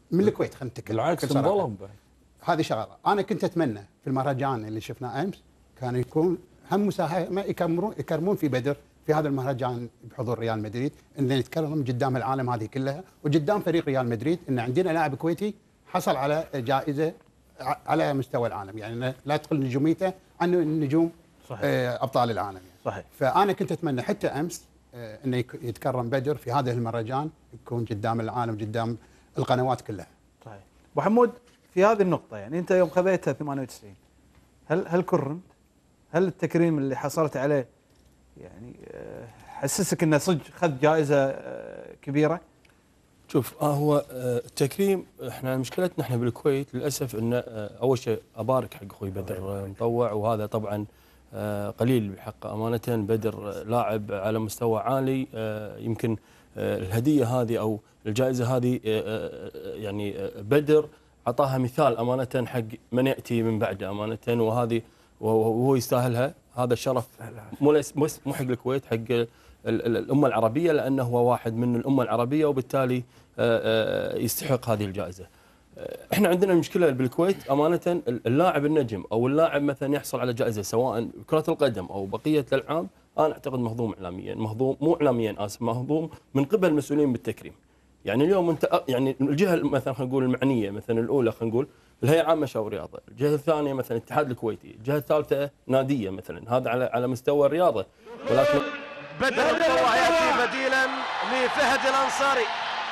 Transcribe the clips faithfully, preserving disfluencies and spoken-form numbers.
من الكويت. خلينا نتكلم بالعكس بكل صراحة. انظلم. هذه شغله انا كنت اتمنى في المهرجان اللي شفناه امس كان يكون هم مساهمه يكرمون يكرمون في بدر في هذا المهرجان بحضور ريال مدريد، ان نتكرم قدام العالم هذه كلها وقدام فريق ريال مدريد ان عندنا لاعب كويتي حصل على جائزه على مستوى العالم، يعني لا تقل نجوميته عن النجوم صحيح. ابطال العالم يعني. صحيح. فانا كنت اتمنى حتى امس انه يتكرم بدر في هذا المهرجان، يكون قدام العالم قدام القنوات كلها. صحيح. ابو حمود في هذه النقطه، يعني انت يوم خذيتها ثمانية وتسعين هل هل كرمت؟ هل التكريم اللي حصلت عليه يعني حسسك انه صدق خذ جائزه كبيره؟ شوف هو التكريم احنا مشكلتنا احنا بالكويت للاسف انه اول شيء ابارك حق اخوي بدر مطوع، وهذا طبعا قليل بحقه امانه. بدر لاعب على مستوى عالي، يمكن الهديه هذه او الجائزه هذه يعني بدر اعطاها مثال امانه حق من ياتي من بعده امانه، وهذه وهو يستاهلها. هذا الشرف مو مو حق الكويت، حق الامه العربيه، لانه هو واحد من الامه العربيه وبالتالي يستحق هذه الجائزه. احنا عندنا المشكله بالكويت امانه، اللاعب النجم او اللاعب مثلا يحصل على جائزه سواء كره القدم او بقيه الالعاب، انا اعتقد مهضوم اعلاميا، مهضوم مو اعلاميا اسف، مهضوم من قبل المسؤولين بالتكريم. يعني اليوم انت يعني الجهه مثلا خلينا نقول المعنيه، مثلا الاولى خلينا نقول الهيئه العامه شؤون الرياضه، الجهه الثانيه مثلا الاتحاد الكويتي، الجهه الثالثه ناديه مثلا، هذا على على مستوى الرياضه. ولكن بدر مطوع ياتي بديلا لفهد الانصاري.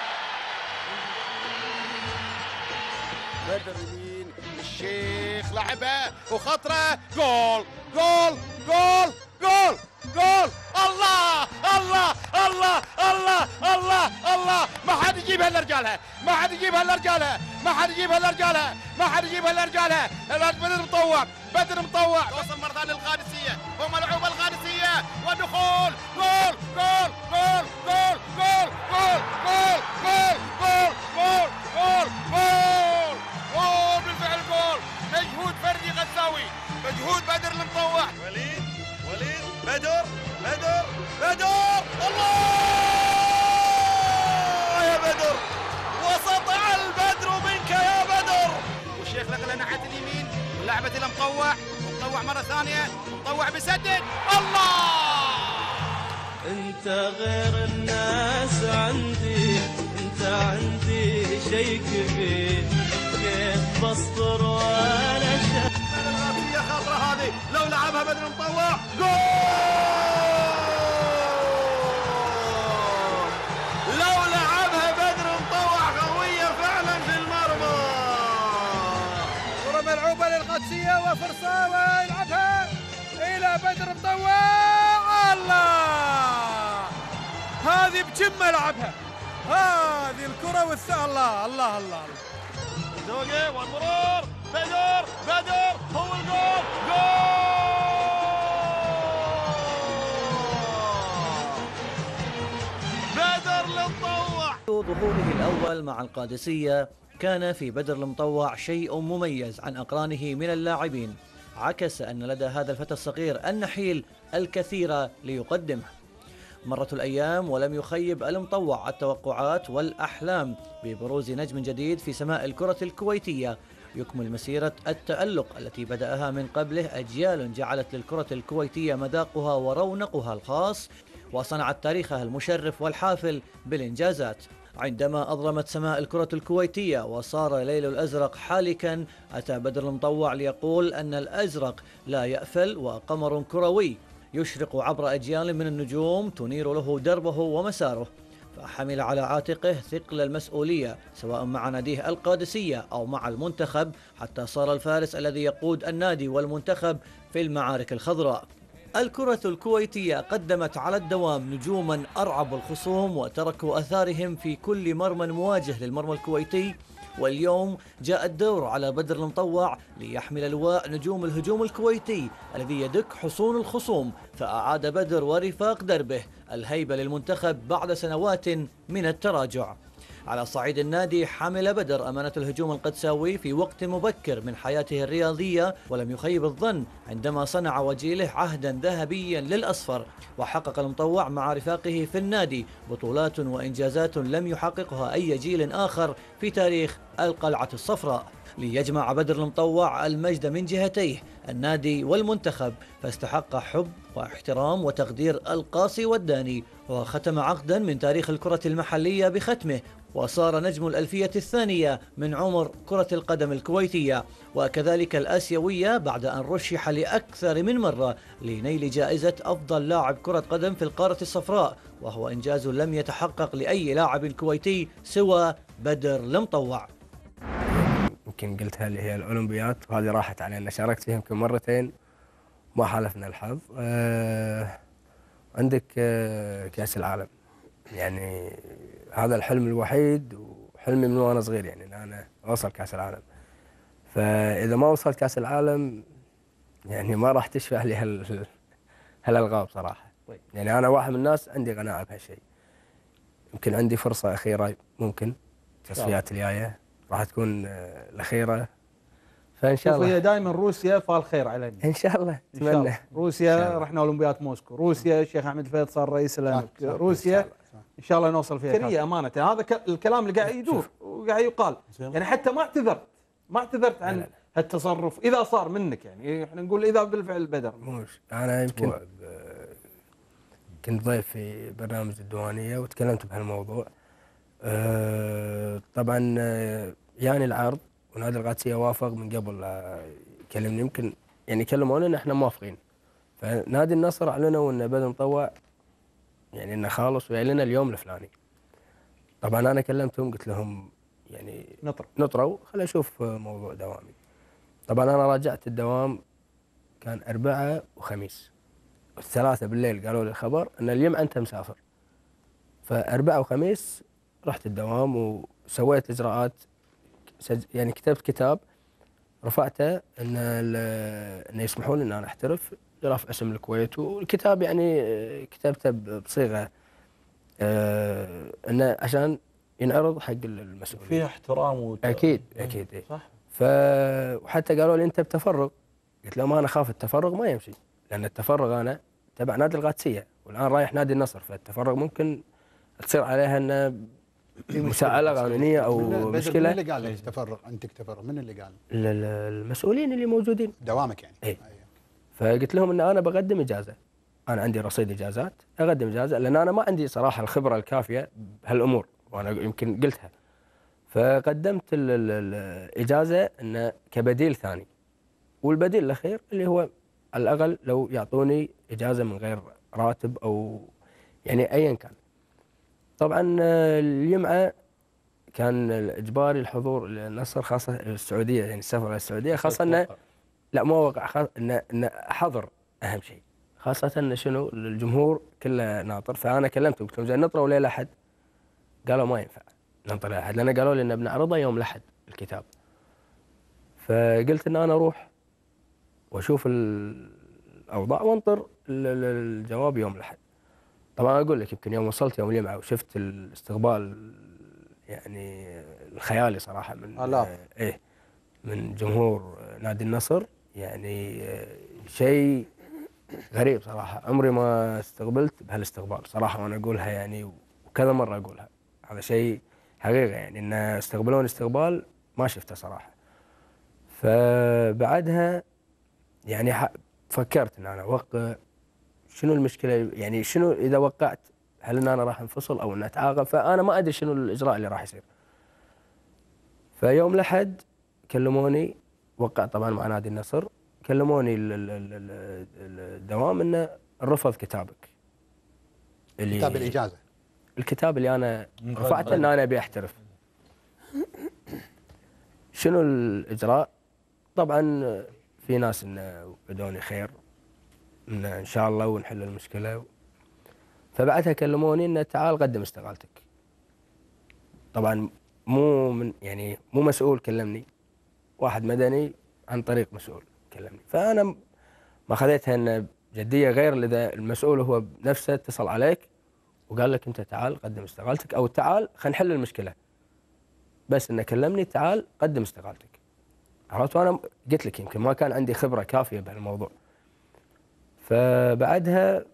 بدر يمين الشيخ لعبها وخطره، جول جول جول جول جول. الله الله الله الله الله الله، ما حد يجيبها الا رجالها، ما حد يجيبها الا رجالها، ما حد يجيبها الا رجالها، ما حد يجيبها الا رجالها. بدر مطوع، بدر مطوع وصل مره ثانيه للقادسيه وملعوبه القادسيه ودخول جول جول جول جول جول جول جول جول جول جول جول جول جول بالفعل جول. مجهود فردي غزاوي، مجهود بدر المطوع. وليد وليد بدر بدر بدر الله يا بدر، وسطع البدر منك يا بدر. والشيخ نقله ناحيه اليمين ولعبه الى مطوع، مطوع مره ثانيه، مطوع بيسدد. الله انت غير الناس عندي، انت عندي شيء كبير، كيف بسطر وانا شايف الغازية خاطره هذه، لو لعبها بدر مطوع جول، لو لعبها بدر مطوع قوية فعلا في المرمى. كرة ملعوبة للقادسية وفرصة ويلعبها إلى بدر مطوع. الله، هذه بجمة لعبها هذه الكرة والثانية. الله الله الله دوقي والمرور، بدر بدر هو الجول، جول. بدر المطوع. ظهوره الأول مع القادسية كان في بدر المطوع شيء مميز عن أقرانه من اللاعبين، عكس أن لدى هذا الفتى الصغير النحيل الكثير ليقدمه. مرت الأيام ولم يخيب المطوع التوقعات والأحلام ببروز نجم جديد في سماء الكرة الكويتية، يكمل مسيرة التألق التي بدأها من قبله أجيال جعلت للكرة الكويتية مذاقها ورونقها الخاص، وصنعت تاريخها المشرف والحافل بالإنجازات. عندما أظلمت سماء الكرة الكويتية وصار ليل الأزرق حالكا، أتى بدر المطوع ليقول أن الأزرق لا يأفل وقمر كروي يشرق عبر أجيال من النجوم تنير له دربه ومساره. فحمل على عاتقه ثقل المسؤولية سواء مع ناديه القادسية أو مع المنتخب، حتى صار الفارس الذي يقود النادي والمنتخب في المعارك الخضراء. الكرة الكويتية قدمت على الدوام نجوما أرعبوا الخصوم وتركوا أثارهم في كل مرمى مواجه للمرمى الكويتي، واليوم جاء الدور على بدر المطوع ليحمل لواء نجوم الهجوم الكويتي الذي يدك حصون الخصوم، فأعاد بدر ورفاق دربه الهيبة للمنتخب بعد سنوات من التراجع. على صعيد النادي حمل بدر أمانة الهجوم القدساوي في وقت مبكر من حياته الرياضية، ولم يخيب الظن عندما صنع وجيله عهدا ذهبيا للأصفر، وحقق المطوع مع رفاقه في النادي بطولات وإنجازات لم يحققها أي جيل آخر في تاريخ القلعة الصفراء. ليجمع بدر المطوع المجد من جهتيه النادي والمنتخب، فاستحق حب واحترام وتقدير القاصي والداني، وختم عقدا من تاريخ الكرة المحلية بختمه، وصار نجم الألفية الثانية من عمر كرة القدم الكويتية وكذلك الآسيوية، بعد أن رشح لأكثر من مرة لنيل جائزة أفضل لاعب كرة قدم في القارة الصفراء، وهو إنجاز لم يتحقق لأي لاعب كويتي سوى بدر المطوع. يمكن قلتها اللي هي الأولمبيات، وهذه راحت علينا، شاركت فيها يمكن مرتين ما حالفنا الحظ. أه عندك أه كأس العالم، يعني هذا الحلم الوحيد وحلمي من وانا صغير، يعني ان انا اوصل كأس العالم. فاذا ما وصلت كأس العالم يعني ما راح تشفع لي هال هالالغاب صراحه. يعني انا واحد من الناس عندي قناعه بهالشيء. يمكن عندي فرصه اخيره، ممكن التصفيات الجايه راح تكون الاخيره، فان شاء الله. هي دائما روسيا فالخير علينا ان شاء الله، اتمنى. روسيا رحنا اولمبياد موسكو، روسيا الشيخ احمد الفيض صار رئيس الأولمبياد، روسيا ان شاء الله نوصل فيها. كريه امانه هذا الكلام اللي قاعد يدور وقاعد يقال، يعني حتى ما اعتذرت ما اعتذرت عن هالتصرف اذا صار منك، يعني احنا نقول اذا بالفعل بدر. موش انا يمكن كنت ضيف في برنامج الديوانيه وتكلمت بهالموضوع. أه طبعا يعني العرض ونادي القادسيه وافق من قبل يكلمني، يمكن يعني كلمونا ان احنا موافقين. فنادي النصر اعلنوا ان بدر مطوع يعني انه خالص ويعلن اليوم الفلاني. طبعا انا كلمتهم قلت لهم يعني نطر نطروا خلينا نشوف موضوع دوامي. طبعا انا راجعت الدوام كان اربعاء وخميس، الثلاثة بالليل قالوا لي الخبر ان اليوم انت مسافر. فاربعاء وخميس رحت الدوام وسويت اجراءات، يعني كتبت كتاب رفعته ان ان يسمحوا لي ان انا احترف لرفع اسم الكويت، والكتاب يعني كتبته بصيغه آه انه عشان ينعرض حق المسؤولين. فيها احترام وت... اكيد اكيد إيه. صح. ف وحتى قالوا لي انت بتفرغ، قلت لهم انا اخاف التفرغ ما يمشي، لان التفرغ انا تبع نادي القادسيه والان رايح نادي النصر، فالتفرغ ممكن تصير عليها انه مساءله قانونيه او مشكله. من اللي قال لك تفرغ؟ انت تفرغ من اللي قال؟ المسؤولين اللي موجودين دوامك يعني. اي. فقلت لهم ان انا بقدم اجازه، انا عندي رصيد اجازات اقدم اجازه، لان انا ما عندي صراحه الخبره الكافيه بهالامور، وانا يمكن قلتها. فقدمت الاجازه انه كبديل ثاني، والبديل الاخير اللي هو على الاقل لو يعطوني اجازه من غير راتب او يعني ايا كان. طبعا الجمعه كان اجباري الحضور للنصر، خاصه السعوديه، يعني السفر الى السعوديه، خاصه انه لا مو واقع، خاصه انه انه حظر اهم شيء، خاصه انه شنو الجمهور كله ناطر. فانا كلمتهم قلت لهم زين نطروا ليله الاحد، قالوا ما ينفع ننطر ليله الاحد، لان قالوا لي ان بنعرضه يوم الاحد الكتاب. فقلت ان انا اروح واشوف الاوضاع وانطر الجواب يوم الاحد. طبعا اقول لك يمكن يوم وصلت يوم الجمعه وشفت الاستقبال يعني الخيالي صراحه من آلاف ايه من جمهور نادي النصر، يعني شيء غريب صراحه، عمري ما استقبلت بهالاستقبال صراحه، وانا اقولها يعني وكذا مره اقولها، هذا شيء حقيقه يعني ان استقبلوني استقبال ما شفته صراحه. فبعدها يعني فكرت ان انا اوقع، شنو المشكله يعني شنو اذا وقعت، هل ان انا راح انفصل او ان اتعاقب؟ فانا ما ادري شنو الاجراء اللي راح يصير. فيوم الاحد كلموني، وقعت طبعا مع نادي النصر، كلموني الدوام انه رفض كتابك اللي كتاب الاجازه، الكتاب اللي انا رفعته ان انا ابي احترف. شنو الاجراء؟ طبعا في ناس انه بدوني خير ان ان شاء الله ونحل المشكله. فبعدها كلموني انه تعال قدم استقالتك. طبعا مو من يعني مو مسؤول كلمني، واحد مدني عن طريق مسؤول كلمني. فانا ما خذيتها انه جديه، غير اذا المسؤول هو بنفسه اتصل عليك وقال لك انت تعال قدم استقالتك، او تعال خلينا نحل المشكله. بس انه كلمني تعال قدم استقالتك. عرفت؟ وانا قلت لك يمكن ما كان عندي خبره كافيه بهالموضوع. فبعدها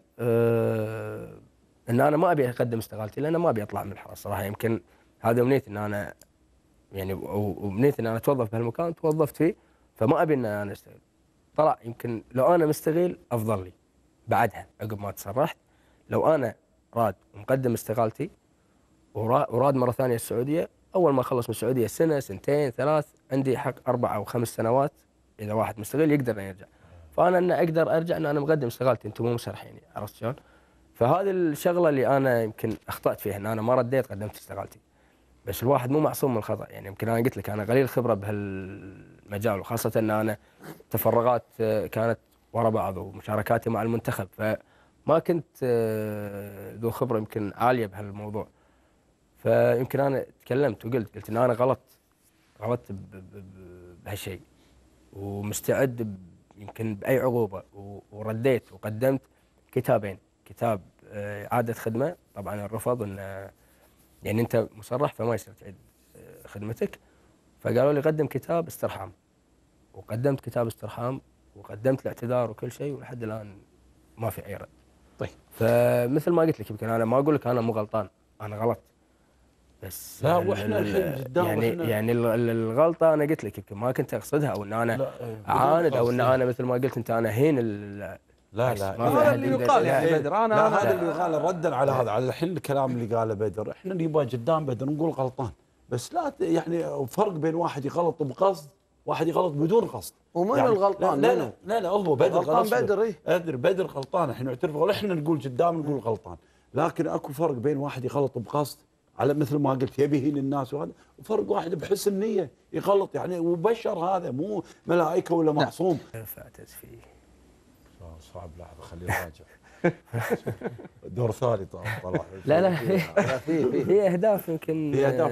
آه ان انا ما ابي اقدم استقالتي لان ما ابي اطلع من الحرس صراحه. يمكن هذا امنيتي ان انا يعني وامنيتي ان انا اتوظف بهالمكان، توظفت فيه، فما ابي ان انا استقيل. طلع يمكن لو انا مستقيل افضل لي بعدها عقب ما تصرحت. لو انا راد ومقدم استقالتي وراد مره ثانيه السعوديه، اول ما اخلص من السعوديه سنه سنتين ثلاث عندي حق اربع او خمس سنوات اذا واحد مستقيل يقدر انه يرجع. فانا ان اقدر ارجع ان انا مقدم استقالتي، انتم مو مسرحيني. عرفت شلون؟ فهذه الشغله اللي انا يمكن اخطات فيها ان انا ما رديت قدمت استقالتي. بس الواحد مو معصوم من الخطا، يعني يمكن انا قلت لك انا قليل خبره بهالمجال، وخاصه ان انا تفرغات كانت ورا بعض ومشاركاتي مع المنتخب، فما كنت ذو خبره يمكن عاليه بهالموضوع. فيمكن انا تكلمت وقلت قلت ان انا غلط غلطت بهالشيء ومستعد يمكن باي عقوبه، ورديت وقدمت كتابين، كتاب اعاده خدمه طبعا الرفض انه يعني انت مصرح فما يصير تعيد خدمتك، فقالوا لي قدم كتاب استرحام، وقدمت كتاب استرحام وقدمت الاعتذار وكل شيء، ولحد الان ما في اي رد. طيب فمثل ما قلت لك يمكن انا ما اقول لك انا مو غلطان، انا غلط، بس لا واحنا الحين قدام يعني وإحنا يعني الغلطه انا قلت لك يمكن ما كنت اقصدها، او ان انا اعاند، او ان انا مثل ما قلت انت انا هين ال لا لا هذا اللي يقال يعني بدر. انا لا أنا هذا اللي يقال ردا على هذا، على الحين الكلام اللي قاله بدر. احنا نبغى قدام بدر نقول غلطان، بس لا يعني فرق بين واحد يغلط بقصد واحد يغلط بدون قصد. ومن يعني الغلطان؟ لا لا لا لا هو بدر غلطان. بدر اي ادري بدر غلطان، احنا نعترف، ولا احنا نقول قدام نقول غلطان، لكن اكو فرق بين واحد يغلط بقصد على مثل ما قلت يبي يهين الناس وهذا، وفرق واحد بحسن نيه يغلط يعني، وبشر هذا مو ملائكه ولا معصوم. فاتت فيه صعب. لحظه خليه يراجع. دور ثاني طلع. لا لا في في اهداف يمكن في اهداف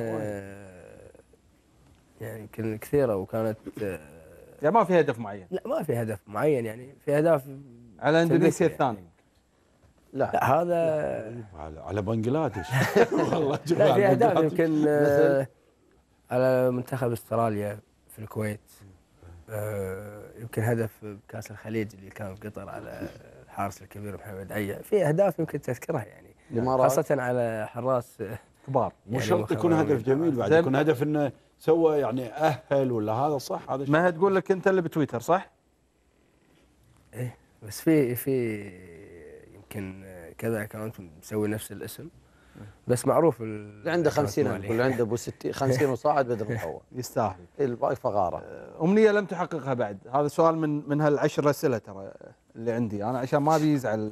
يعني يمكن كثيره وكانت يعني ما في هدف معين. لا ما في هدف معين، يعني في اهداف على اندونيسيا الثاني. لا, لا هذا على على بنغلاديش. والله لا في اهداف يمكن آه على منتخب استراليا في الكويت، آه يمكن هدف بكاس الخليج اللي كان في قطر على الحارس الكبير محمد عيا. في اهداف يمكن تذكرها يعني خاصه على حراس كبار. مو يعني شرط يكون هدف جميل، بعد يكون هدف انه سوى يعني اهل ولا هذا صح. هذا ما تقول لك انت اللي بتويتر صح؟ ايه بس في في يمكن كذا اكونت مسوي نفس الاسم، بس معروف اللي عنده خمسين واللي عنده ابو ستين خمسين وصاعد بدر مطوع يستاهل. الباقي فقاره. امنيه لم تحققها بعد. هذا سؤال من من هالعشر اسئله ترى اللي عندي انا عشان ما ابي يزعل.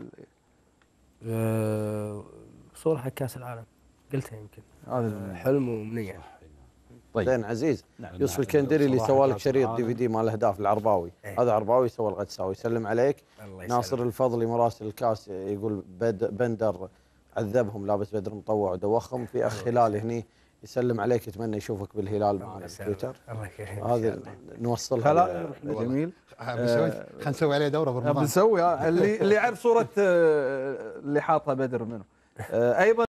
وصول حق كاس العالم قلتها يمكن هذا حلم وامنيه. طيب زين عزيز. نعم يوسف الكندري اللي سوى لك شريط دي في دي مال الاهداف العرباوي، ايه. هذا عرباوي سوى الغدساوي يسلم عليك. ناصر الفضلي مراسل الكاس يقول بندر عذبهم لابس بدر مطوع ودوخهم. في اخ هلال هني يسلم عليك يتمنى يشوفك بالهلال معنا بالتويتر. هذا نوصلها. جميل. خلينا نسوي عليه دوره برمضان. بنسوي اللي اللي يعرف صوره اللي حاطها بدر منه. ايضا